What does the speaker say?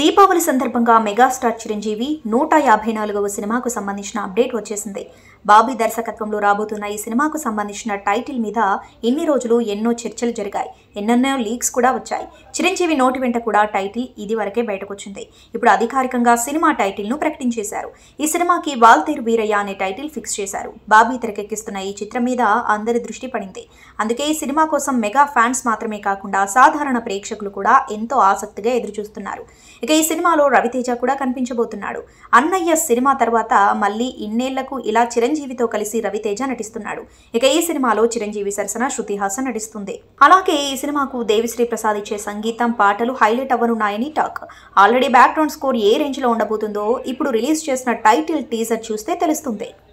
దీపావళి సందర్భంగా మెగాస్టార్ చిరంజీవి 154వ సినిమాకు సంబంధించిన అప్డేట్ వచ్చేసింది. బాబీ దర్శకత్వంలో రాబోతున్న ఈ సినిమాకు సంబంధించిన టైటిల్ మీద ఇన్ని రోజులు ఎన్నో చర్చలు జరిగాయి, ఎన్నెన్నో లీక్స్ కూడా వచ్చాయి. చిరంజీవి నోటి వెంట కూడా టైటిల్ ఇది వరకే బయటకొచ్చింది. ఇప్పుడు అధికారికంగా సినిమా టైటిల్ను ప్రకటించేశారు. ఈ సినిమాకి వాల్తేరు వీరయ్య అనే టైటిల్ ఫిక్స్ చేశారు. బాబీ తెరకెక్కిస్తున్న ఈ చిత్రం మీద అందరి దృష్టి పడింది. అందుకే ఈ సినిమా కోసం మెగా ఫ్యాన్స్ మాత్రమే కాకుండా సాధారణ ప్రేక్షకులు కూడా ఎంతో ఆసక్తిగా ఎదురుచూస్తున్నారు. ఇక ఈ సినిమాలో రవితేజ కూడా కనిపించబోతున్నాడు. అన్నయ్య సినిమా తర్వాత మళ్ళీ ఇన్నేళ్లకు ఇలా చిరంజీవితో కలిసి రవితేజ నటిస్తున్నాడు. ఇక ఈ సినిమాలో చిరంజీవి సరసన శృతి హాసన్ నటిస్తుంది. అలాగే ఈ సినిమాకు దేవిశ్రీ ప్రసాద్ ఇచ్చే సంగీతం, పాటలు హైలైట్ అవ్వనున్నాయని టాక్. ఆల్రెడీ బ్యాక్గ్రౌండ్ స్కోర్ ఏ రేంజ్ లో ఉండబోతుందో ఇప్పుడు రిలీజ్ చేసిన టైటిల్ టీజర్ చూస్తే తెలుస్తుంది.